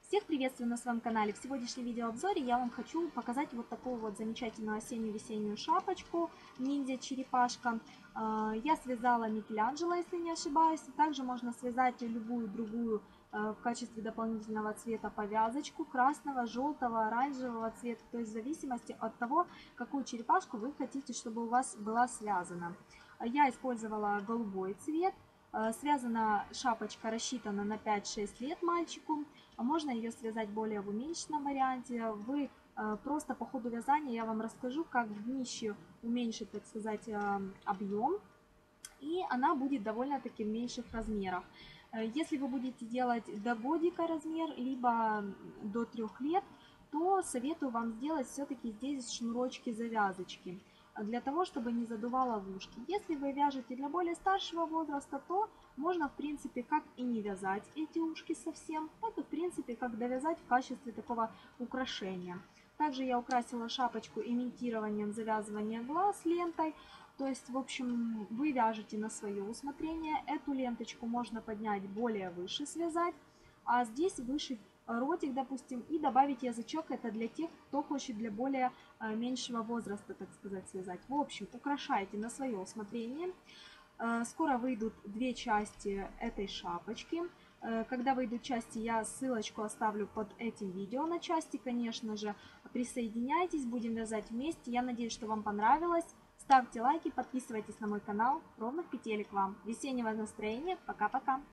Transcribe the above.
Всех приветствую на своем канале. В сегодняшнем видеообзоре я вам хочу показать вот такую вот замечательную осенне-весеннюю шапочку ниндзя-черепашка. Я связала Микеланджело, если не ошибаюсь. Также можно связать любую другую в качестве дополнительного цвета повязочку красного, желтого, оранжевого цвета. То есть в зависимости от того, какую черепашку вы хотите, чтобы у вас была связана. Я использовала голубой цвет. Связана шапочка, рассчитана на 5-6 лет мальчику. Можно ее связать более в уменьшенном варианте. Вы просто по ходу вязания я вам расскажу, как в днище уменьшить, так сказать, объем. И она будет довольно-таки в меньших размерах. Если вы будете делать до годика размер, либо до 3 лет, то советую вам сделать все-таки здесь шнурочки-завязочки, для того, чтобы не задувало в ушки. Если вы вяжете для более старшего возраста, то можно, в принципе, как и не вязать эти ушки совсем, так и, в принципе, как довязать в качестве такого украшения. Также я украсила шапочку имитированием завязывания глаз лентой. То есть, в общем, вы вяжете на свое усмотрение. Эту ленточку можно поднять более выше, связать, а здесь выше ротик, допустим, и добавить язычок. Это для тех, кто хочет для более меньшего возраста, так сказать, связать. В общем, украшайте на свое усмотрение. Скоро выйдут две части этой шапочки. Когда выйдут части, я ссылочку оставлю под этим видео на части, конечно же. Присоединяйтесь, будем вязать вместе. Я надеюсь, что вам понравилось. Ставьте лайки, подписывайтесь на мой канал. Ровных петелек вам. Весеннего настроения. Пока-пока.